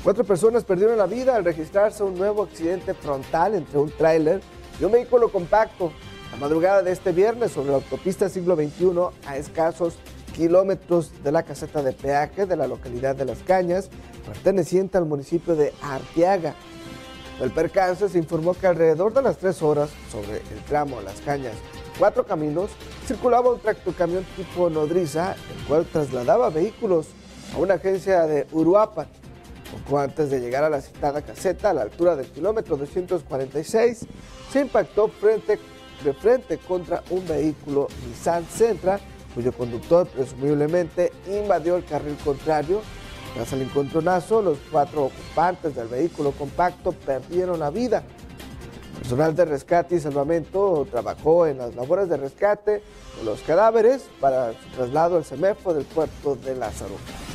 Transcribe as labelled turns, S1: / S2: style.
S1: 4 personas perdieron la vida al registrarse un nuevo accidente frontal entre un tráiler y un vehículo compacto la madrugada de este viernes sobre la autopista Siglo XXI a escasos kilómetros de la caseta de peaje de la localidad de Las Cañas, perteneciente al municipio de Arteaga. Del percance se informó que alrededor de las 3 horas sobre el tramo Las Cañas, 4 Caminos, circulaba un tractocamión tipo nodriza, el cual trasladaba vehículos a una agencia de Uruapan. Poco antes de llegar a la citada caseta, a la altura del kilómetro 246, se impactó de frente contra un vehículo Nissan Sentra, cuyo conductor presumiblemente invadió el carril contrario. Tras el encontronazo, los 4 ocupantes del vehículo compacto perdieron la vida. Personal de rescate y salvamento trabajó en las labores de rescate de los cadáveres para su traslado al CEMEFO del puerto de Lázaro.